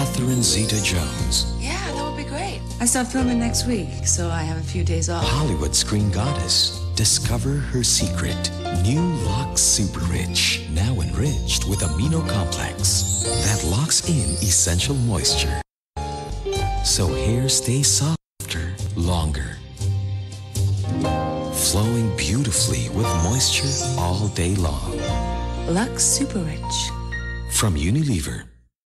Catherine Zeta-Jones. Yeah, that would be great. I start filming next week, so I have a few days off. Hollywood screen goddess. Discover her secret. New Lux Super Rich. Now enriched with amino complex that locks in essential moisture, so hair stays softer longer, flowing beautifully with moisture all day long. Lux Super Rich. From Unilever.